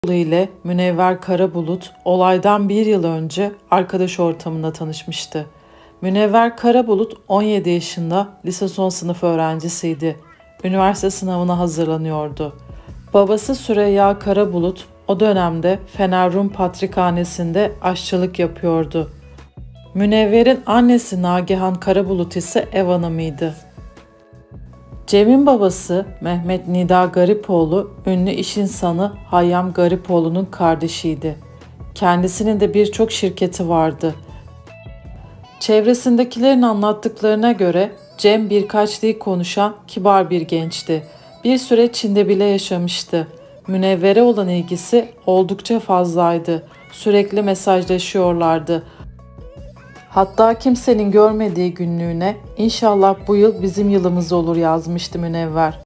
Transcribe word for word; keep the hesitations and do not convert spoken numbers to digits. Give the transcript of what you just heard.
ile Münevver Karabulut olaydan bir yıl önce arkadaş ortamında tanışmıştı. Münevver Karabulut on yedi yaşında lise son sınıf öğrencisiydi. Üniversite sınavına hazırlanıyordu. Babası Süreyya Karabulut o dönemde Fener Rum Patrikhanesi'nde aşçılık yapıyordu. Münevver'in annesi Nagihan Karabulut ise ev hanımıydı. Cem'in babası Mehmet Nida Garipoğlu, ünlü iş insanı Hayyam Garipoğlu'nun kardeşiydi. Kendisinin de birçok şirketi vardı. Çevresindekilerin anlattıklarına göre Cem birkaç dil konuşan kibar bir gençti. Bir süre Çin'de bile yaşamıştı. Münevver'e olan ilgisi oldukça fazlaydı. Sürekli mesajlaşıyorlardı. Hatta kimsenin görmediği günlüğüne "İnşallah bu yıl bizim yılımız olur" yazmıştı Münevver.